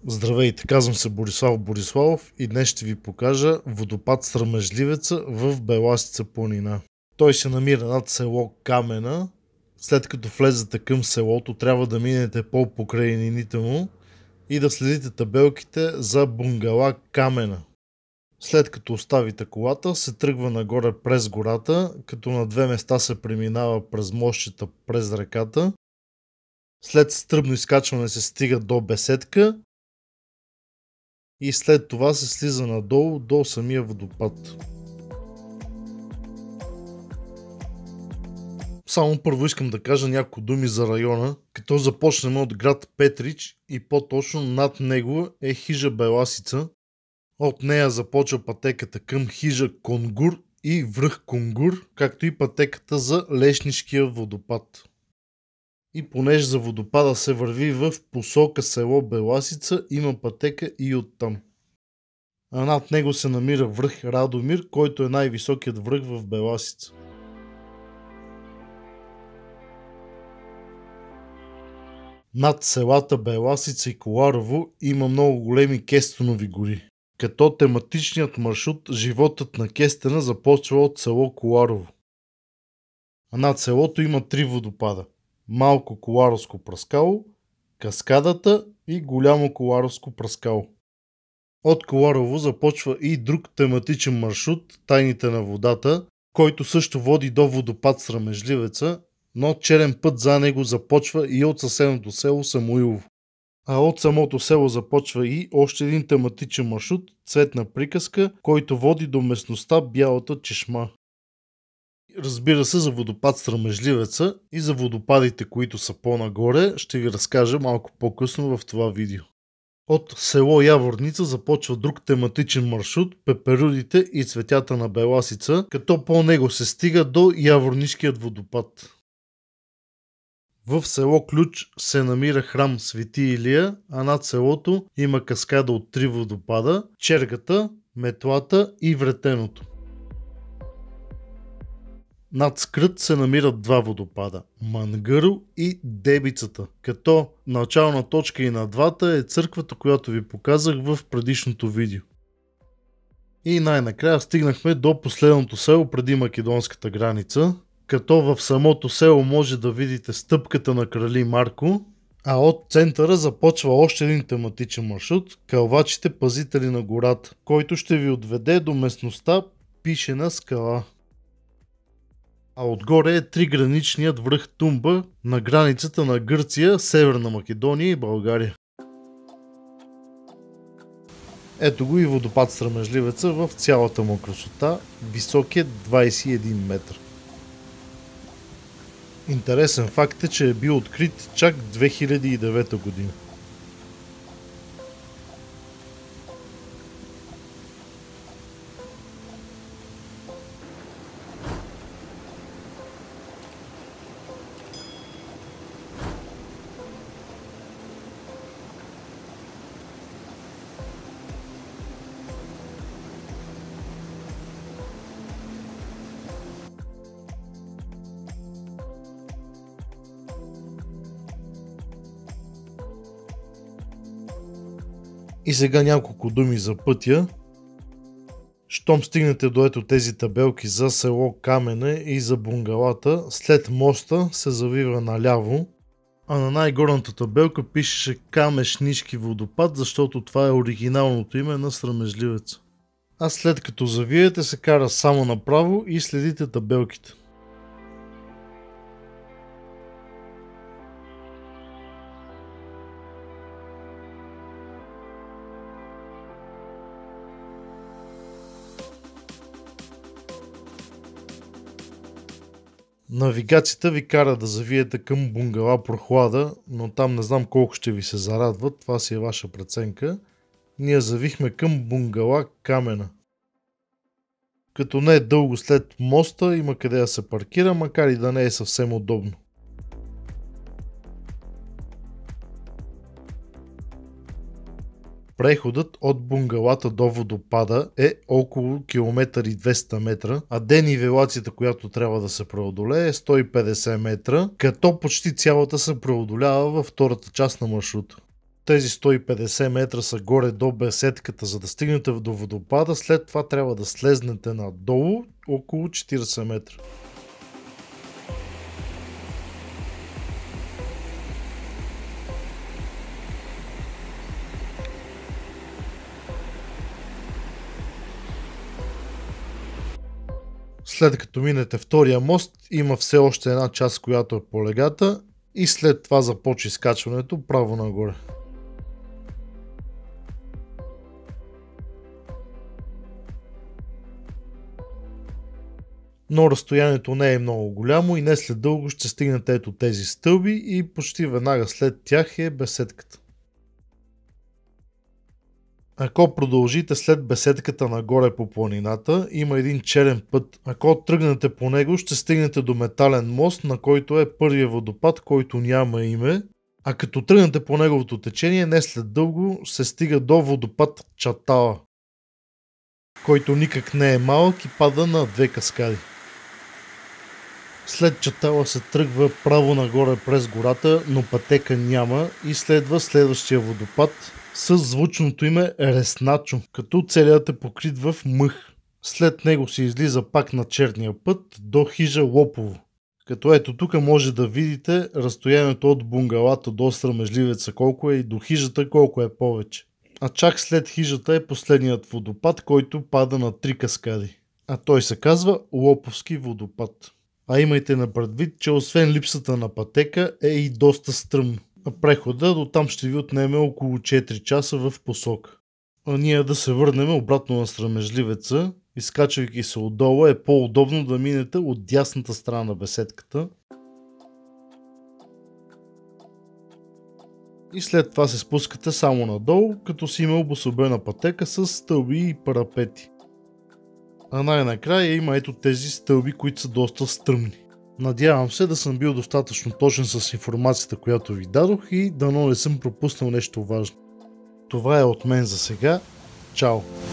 Здравейте, казвам се Борислав Бориславов и днес ще ви покажа водопад Срамежливеца в Беласица планина. Той се намира над село Камена. След като влезете към селото, трябва да минете по покрайнините му и да следите табелките за бунгала Камена. След като оставите колата, се тръгва нагоре през гората, като на две места се преминава през мостчета през реката. След стръмно изкачване се стига до беседка и след това се слиза надолу до самия водопад. Само първо искам да кажа няколко думи за района, като започнем от град Петрич и по-точно над него е хижа Беласица. От нея започва пътеката към хижа Конгур и връх Конгур, както и пътеката за Лешнишкия водопад. И понеже за водопада се върви в посока село Беласица, има пътека и оттам. А над него се намира връх Радомир, който е най-високият връх в Беласица. Над селата Беласица и Коларово има много големи кестонови гори, като тематичният маршрут Животът на Кестена започва от село Коларово. А над селото има 3 водопада: Малко Коларовско пръскало, Каскадата и Голямо Коларовско пръскало. От Коларово започва и друг тематичен маршрут Тайните на водата, който също води до водопад Срамежливеца, но черен път за него започва и от съседното село Самуилово. А от самото село започва и още един тематичен маршрут Цветна приказка, който води до местността Бялата чешма. Разбира се, за водопад Срамежливеца и за водопадите, които са по-нагоре, ще ви разкажа малко по-късно в това видео. От село Яворница започва друг тематичен маршрут Пеперудите и цветята на Беласица, като по него се стига до Яворнишкият водопад. В село Ключ се намира храм Свети Илия, а над селото има каскада от 3 водопада – Чергата, Метлата и Вретеното. Над Скрът се намират 2 водопада – Мангърл и Дебицата, като начална точка и на двата е църквата, която ви показах в предишното видео. И най-накрая стигнахме до последното село преди македонската граница, като в самото село може да видите стъпката на Крали Марко, а от центъра започва още един тематичен маршрут – Кълвачите пазители на гората, който ще ви отведе до местността Пишена скала. А отгоре е триграничният връх Тумба на границата на Гърция, Северна Македония и България. Ето го и водопад Срамежливеца в цялата му красота, висок е 21 метра. Интересен факт е, че е бил открит чак 2009 година. И сега няколко думи за пътя. Щом стигнете до ето тези табелки за село Камене и за бунгалата, след моста се завива наляво, а на най-горната табелка пишеше Камешнишки водопад, защото това е оригиналното име на Срамежливеца. А след като завиете се кара само направо и следите табелките. Навигацията ви кара да завиете към бунгала Прохлада, но там не знам колко ще ви се зарадват, това си е ваша преценка. Ние завихме към бунгала Камена. Като не е дълго след моста, има къде да се паркира, макар и да не е съвсем удобно. Преходът от бунгалата до водопада е около километър и 200 метра, а денивелацията, която трябва да се преодолее е 150 метра, като почти цялата се преодолява във втората част на маршрута. тези 150 метра са горе до беседката, за да стигнете до водопада, след това трябва да слезнете надолу около 40 метра. След като минете втория мост, има все още една част, която е по легата, и след това започва изкачването право нагоре. Но разстоянието не е много голямо и не след дълго ще стигнете ето тези стълби и почти веднага след тях е беседката. Ако продължите след беседката нагоре по планината, има един черен път. Ако тръгнете по него, ще стигнете до метален мост, на който е първия водопад, който няма име. А като тръгнете по неговото течение, не след дълго се стига до водопад Чатала, който никак не е малък и пада на 2 каскади. След Чатала се тръгва право нагоре през гората, но пътека няма и следва следващия водопад с звучното име Ресначо, като целият е покрит в мъх. След него се излиза пак на черния път до хижа Лопово. Като ето тук може да видите разстоянието от бунгалата до срамежливеца колко е и до хижата колко е повече. А чак след хижата е последният водопад, който пада на 3 каскади. А той се казва Лоповски водопад. А имайте на предвид, че освен липсата на пътека е и доста стръмно. А прехода до там ще ви отнеме около 4 часа в посока. А ние да се върнем обратно на срамежливеца. Изкачвайки се отдолу е по-удобно да минете от дясната страна на беседката. И след това се спускате само надолу, като си има обособена пътека с стълби и парапети. А най-накрая има ето тези стълби, които са доста стръмни. Надявам се да съм бил достатъчно точен с информацията, която ви дадох и дано не съм пропуснал нещо важно. Това е от мен за сега. Чао!